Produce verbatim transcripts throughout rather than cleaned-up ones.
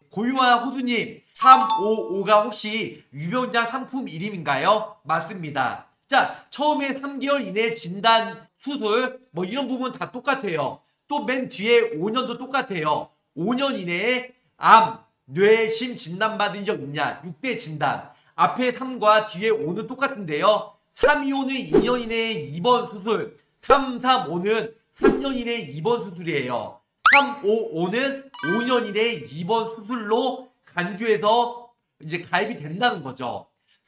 고유한 호수님, 삼오오가 혹시 유병자 상품 이름인가요? 맞습니다. 자, 처음에 삼 개월 이내 진단, 수술, 뭐 이런 부분 다 똑같아요. 또 맨 뒤에 오 년도 똑같아요. 오 년 이내에 암, 뇌심 진단받은 적 있냐? 육 대 진단. 앞에 삼과 뒤에 오는 똑같은데요. 삼이오는 이 년 이내에 입원 수술, 삼삼오는 삼 년 이내에 입원 수술이에요. 삼오오는 오 년 이내에 입원 수술로 간주해서 이제 가입이 된다는 거죠.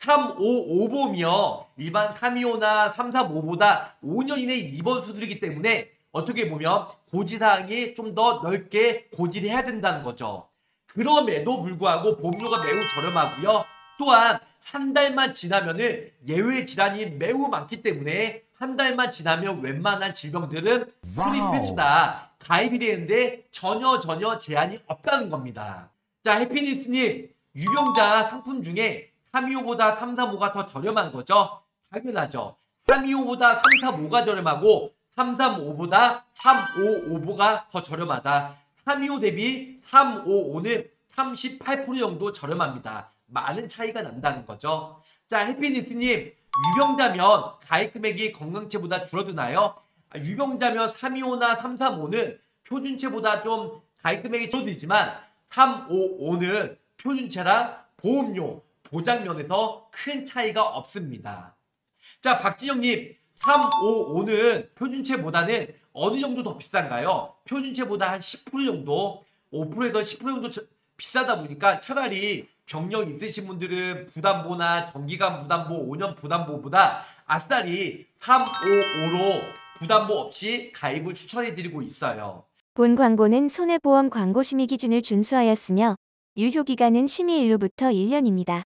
삼오오보며 일반 삼이오나 삼삼오보다 오 년 이내 입원 수술이기 때문에 어떻게 보면 고지사항이 좀 더 넓게 고지를 해야 된다는 거죠. 그럼에도 불구하고 보험료가 매우 저렴하고요. 또한 한 달만 지나면은 예외 질환이 매우 많기 때문에 한 달만 지나면 웬만한 질병들은 프리패스다 가입이 되는데 전혀 전혀 제한이 없다는 겁니다. 자, 해피니스님, 유병자 상품 중에 삼이오보다 삼삼오가 더 저렴한 거죠? 당연하죠. 삼이오보다 삼삼오가 저렴하고 삼삼오보다 삼오오가 더 저렴하다. 삼이오 대비 삼오오는 삼십팔 퍼센트 정도 저렴합니다. 많은 차이가 난다는 거죠. 자, 해피니스님, 유병자면 가입 금액이 건강체보다 줄어드나요? 아, 유병자면 삼이오나 삼삼오는 표준체보다 좀 가입 금액이 줄어들지만 삼오오는 표준체랑 보험료, 보장면에서 큰 차이가 없습니다. 자, 박진영님, 삼오오는 표준체보다는 어느 정도 더 비싼가요? 표준체보다 한 십 퍼센트 정도, 오 퍼센트에서 십 퍼센트 정도 비싸다 보니까 차라리 병력 있으신 분들은 부담보나 정기간 부담보, 오 년 부담보보다 아싸리 삼오오로 부담보 없이 가입을 추천해드리고 있어요. 본 광고는 손해보험 광고 심의 기준을 준수하였으며 유효기간은 심의일로부터 일 년입니다.